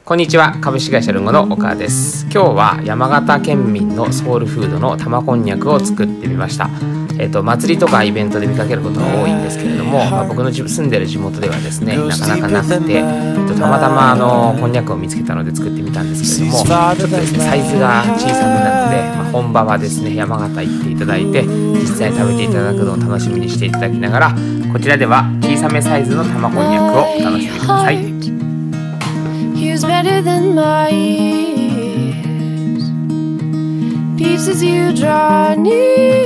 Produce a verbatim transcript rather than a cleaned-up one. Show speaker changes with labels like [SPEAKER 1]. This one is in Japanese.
[SPEAKER 1] こんにちは、株式会社ルンゴの岡です。今日は山形県民のソウルフードの玉こんにゃくを作ってみました。えっと、祭りとかイベントで見かけることが多いんですけれども、まあ、僕の住んでる地元ではですね、なかなかなくて、えっと、たまたまあのこんにゃくを見つけたので作ってみたんですけれども、ちょっとですね、サイズが小さめなので、まあ、本場はですね、山形行っていただいて、実際食べていただくのを楽しみにしていただきながら、こちらでは小さめサイズの玉こんにゃくをお楽しみください。
[SPEAKER 2] Here's better than my ears. Pieces you draw near.